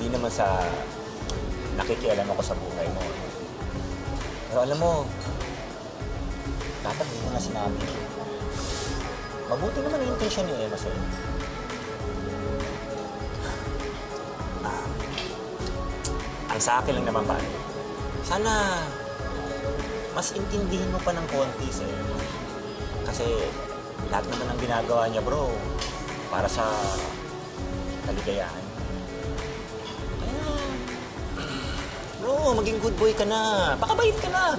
hindi naman sa nakikialam ako sa buhay mo. Pero alam mo, dapat hindi mo na sinabi. Mabuti naman yung intention ni Emma sa'yo. Ang sa akin lang naman, pare, sana mas intindihin mo pa ng konti sa Emma. Kasi lahat naman ang ginagawa niya, bro, para sa kaligayahan. Bro, maging good boy ka na. Pakabait ka na.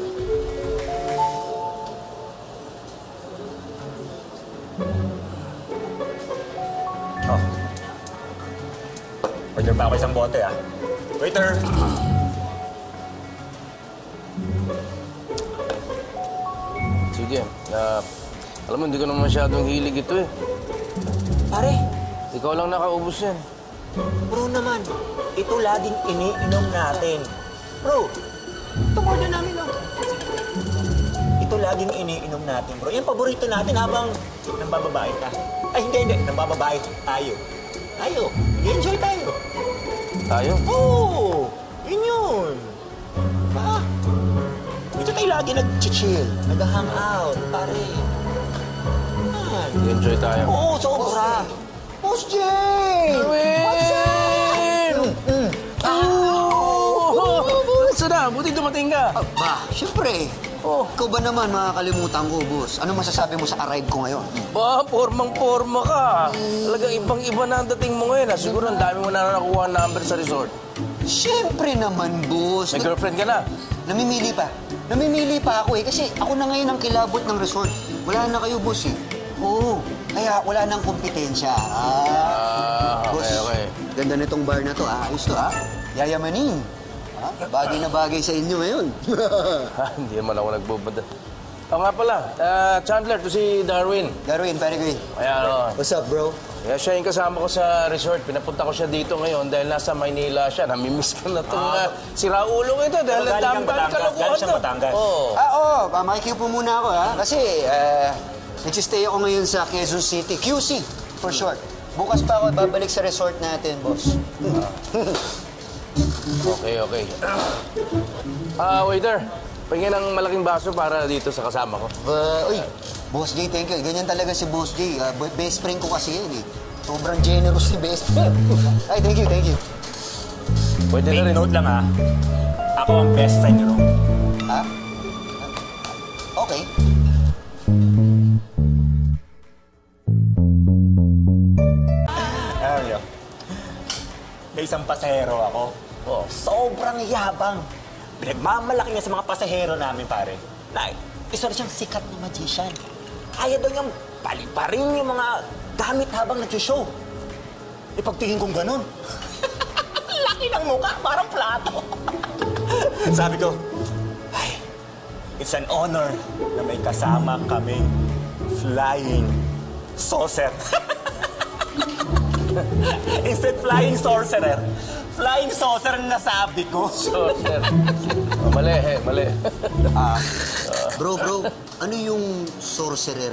Oh. Order pa ako isang bote, ah. Waiter! Sige. Alam mo, hindi ko naman masyadong hilig ito eh. Pare, Ikaw lang nakaubos yan. bro naman, ito laging iniinom natin. Bro, ito order namin, oh. Ito laging iniinom natin, bro. Yan paborito natin habang nambababae ka. Ay, hindi. Nambababae tayo. Tayo. Enjoy tayo. Tayo? Oo! Yun. Ba? Dito tayo lagi nag-chill, nag-hang out, pare. Enjoy tayo. Oo, sobra. Boss Jay! What's up? Saan na? Buti dumating ka. Ba, syempre. Oh. Ikaw ba naman makakalimutan ko, boss? Ano masasabi mo sa arrive ko ngayon? Ba, formang-forma ka. Talagang ibang-iba na ang dating mo ngayon. Siguro ang dami mo na nakuha ang number sa resort. Syempre naman, boss. May girlfriend ka na? Namimili pa. Namimili pa ako eh. Kasi ako na ngayon ang kilabot ng resort. Wala na kayo, boss eh. Oo. Kaya wala nang kompetensya. Boss, okay. ganda nitong bar na to. Ayos to, Yayamanin. Bagay na bagay sa inyo ngayon. Hindi naman ako nagbubada. Nga pala, Chandler, to si Darwin. Darwin, pare ko eh. Kaya, What's up, bro? kaya siya yung kasama ko sa resort. Pinapunta ko siya dito ngayon dahil nasa Maynila siya. Namimiss ko na itong si Raulong ito dahil ang dami kalokohan Galing siyang Batangas. Oo. Oo. Makikipo muna ako, Kasi, nagsistay ako ngayon sa Quezon City. QC, for short. Bukas pa ako babalik sa resort natin, boss. Okay. Waiter, pingin ng malaking baso para dito sa kasama ko. Uy, Boss J, thank you. Ganyan talaga si Boss J. Best friend ko kasi yan eh. Sobrang generous ni best friend. Ay, thank you. Pwede na Take rin. note lang, Ako ang best friend ni Ron. Ha? Okay. May isang pasahero ako. Oh, sobrang yabang. Pinagmamalaki niya sa mga pasahero namin, pare. Na, isa na siyang sikat na magician. Kaya daw niyang paliparin yung mga gamit habang nag-show. Ipagtingin kong ganun. Laki ng mukha, parang plato. Sabi ko, ay, it's an honor na may kasama kaming flying saucer. Instead flying sorcerer, flying saucer ang nasabi ko. Saucer. Mali. Bro, ano yung sorcerer?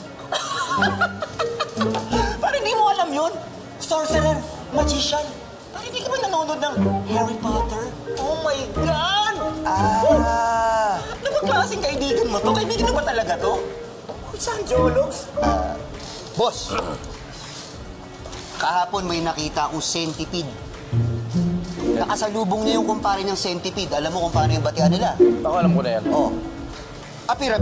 Parang hindi mo alam yun. Sorcerer, magician. Parang hindi ka ba nanonood ng Harry Potter? Oh my God! Ano ba klaseng kaibigan mo to? Kaibigan mo ba talaga to? Saan, Jologs? Boss, kahapon may nakita akong centipede. Nakasalubong niya yung kumpare niyang centipede. Alam mo kung paano yung batian nila? Ako alam ko na yan. Oh. Apir.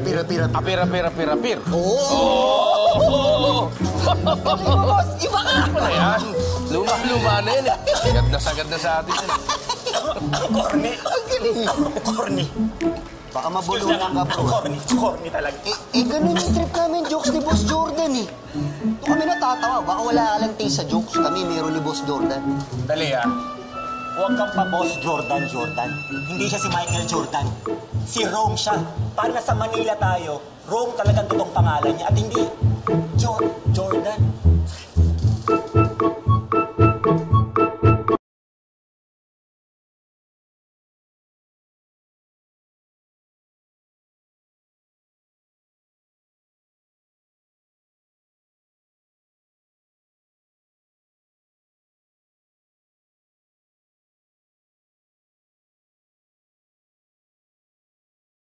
Apir. Oo! Boss, iba ka! Ano na yan? Luma na yan eh. Sagad na sa atin yan. Ang corny. Ang galing. Ang corny. Baka mabulunan ka, bro. Corny talaga. Ganun yung trip namin, jokes ni Boss Jordan eh. Doon kami natatawa. Baka wala ka lang taste sa jokes. Kami meron ni Boss Jordan. Dali, Huwag kang pa Boss Jordan. Hindi siya si Michael Jordan. Si Rome siya. Para nasa Manila tayo, Rome talagang totoong pangalan niya. At hindi Jordan.